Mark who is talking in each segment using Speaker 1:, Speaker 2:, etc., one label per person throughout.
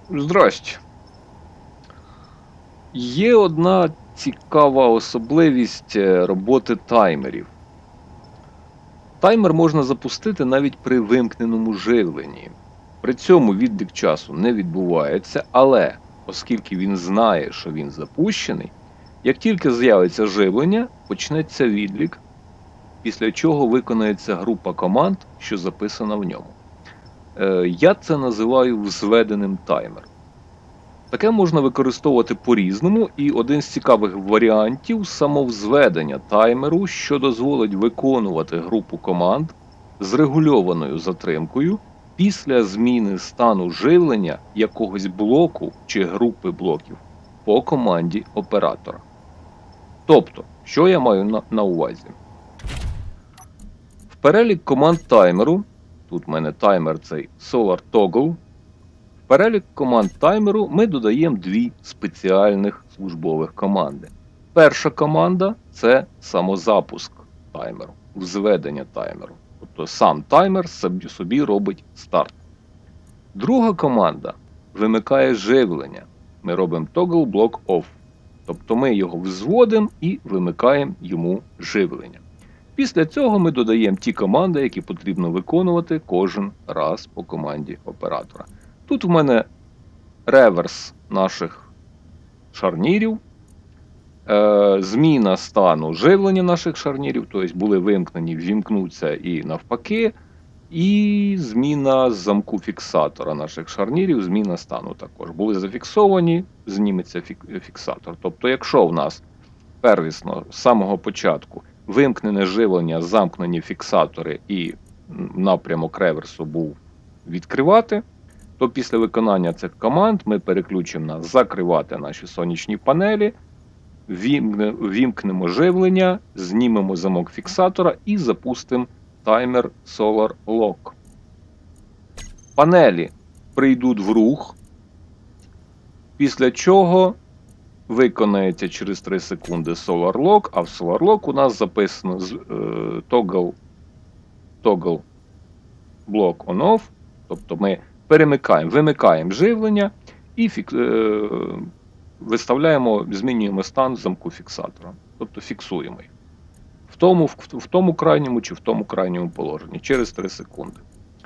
Speaker 1: Здрасте. Є одна цікава особливість роботи таймерів. Таймер можна запустити навіть при вимкненому живленні. При цьому відлік часу не відбувається, але оскільки він знає, що він запущений, як тільки з'явиться живлення, почнеться відлік, після чого виконається група команд, що записана в ньому. Я це називаю взведеним таймером. Таке можна використовувати по-різному, і один з цікавих варіантів – самовзведення таймеру, що дозволить виконувати групу команд з регульованою затримкою після зміни стану живлення якогось блоку чи групи блоків по команді оператора. Тобто, що я маю на увазі? В перелік команд таймеру, тут в мене таймер цей Solar Toggle, в перелік команд таймеру ми додаємо дві спеціальних службових команди. Перша команда – це самозапуск таймеру, взведення таймеру. Тобто сам таймер собі робить старт. Друга команда вимикає живлення. Ми робимо Toggle Block Off. Тобто ми його взводимо і вимикаємо йому живлення. Після цього ми додаємо ті команди, які потрібно виконувати кожен раз по команді оператора. Тут в мене реверс наших шарнірів, зміна стану живлення наших шарнірів, тобто були вимкнені, ввімкнуться і навпаки, і зміна замку фіксатора наших шарнірів, зміна стану також. Були зафіксовані, зніметься фіксатор. Тобто, якщо в нас первісно з самого початку вимкнене живлення, замкнені фіксатори і напрямок реверсу був відкривати, то після виконання цих команд ми переключимо на закривати наші сонячні панелі, вімкнемо живлення, знімемо замок фіксатора і запустимо таймер Solar Lock. Панелі прийдуть в рух, після чого виконається через 3 секунди Solar Lock, а в Solar Lock у нас записано Toggle Block On-Off, тобто ми вимикаємо живлення і виставляємо, змінюємо стан замку фіксатора. Тобто фіксуємо їх. В тому крайньому чи в тому крайньому положенні через 3 секунди.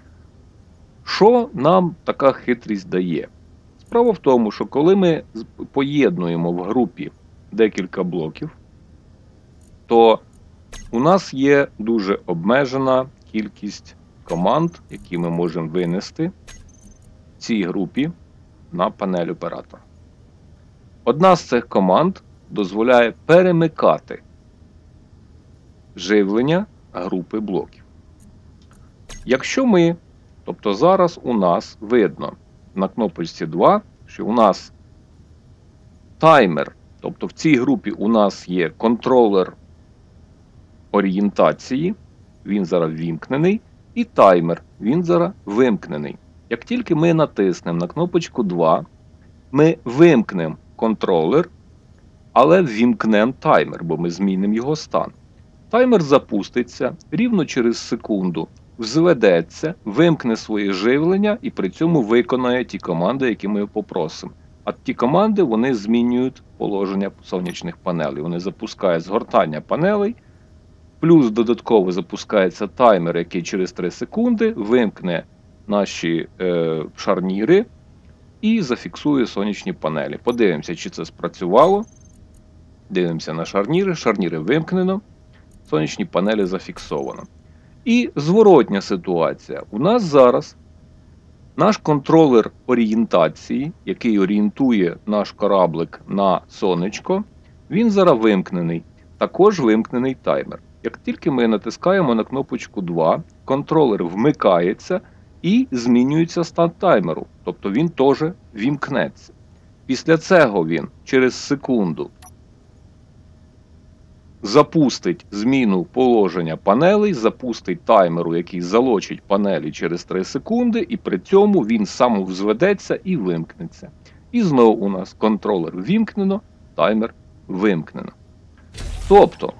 Speaker 1: Що нам така хитрість дає? Справа в тому, що коли ми поєднуємо в групі декілька блоків, то у нас є дуже обмежена кількість команд, які ми можемо винести в цій групі на панель оператора. Одна з цих команд дозволяє перемикати живлення групи блоків. Якщо ми, тобто зараз у нас видно на кнопочці 2, що у нас таймер, тобто в цій групі у нас є контролер орієнтації, він зараз вімкнений, і таймер, він зараз вимкнений. Як тільки ми натиснемо на кнопочку 2, ми вимкнемо контролер, але ввімкнемо таймер, бо ми змінимо його стан. Таймер запуститься, рівно через секунду взведеться, вимкне своє живлення і при цьому виконає ті команди, які ми попросимо. А ті команди, вони змінюють положення сонячних панелей. Вони запускають згортання панелей, плюс додатково запускається таймер, який через 3 секунди вимкне наші шарніри і зафіксує сонячні панелі. Подивимося, чи це спрацювало. Дивимося на шарніри. Шарніри вимкнено, сонячні панелі зафіксовано. І зворотня ситуація. У нас зараз наш контролер орієнтації, який орієнтує наш кораблик на сонечко, він зараз вимкнений. Також вимкнений таймер. Як тільки ми натискаємо на кнопочку 2, контролер вмикається і змінюється стан таймеру. Тобто він теж вімкнеться. Після цього він через секунду запустить зміну положення панелей, запустить таймеру, який залочить панелі через 3 секунди, і при цьому він самовзведеться і вимкнеться. І знову у нас контролер вімкнено, таймер вимкнено. Тобто,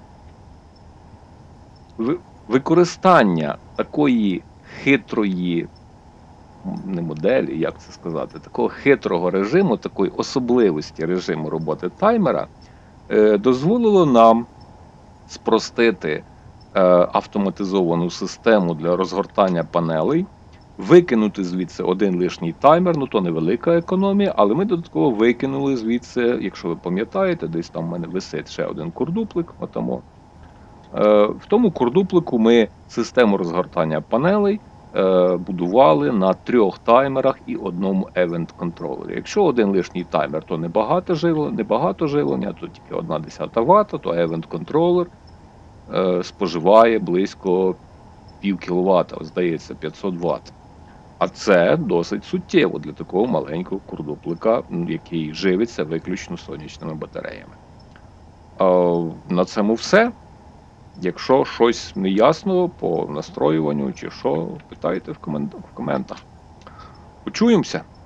Speaker 1: використання такої хитрої не моделі, як це сказати, такого хитрого режиму, такої особливості режиму роботи таймера, дозволило нам спростити автоматизовану систему для розгортання панелей, викинути звідси один лишній таймер, ну то невелика економія, але ми додатково викинули звідси, якщо ви пам'ятаєте, десь там в мене висить ще один курдуплик, отамо. В тому курдуплику ми систему розгортання панелей будували на 3 таймерах і одному event-контролері. Якщо один лишній таймер, то небагато живлення, то тільки 1/10 Вт, то event-контролер споживає близько пів кіловата, здається, 500 Вт. А це досить суттєво для такого маленького курдуплика, який живиться виключно сонячними батареями. На цьому все. Якщо щось неясно по настроюванню чи що, питайте в коментах. Почуємося!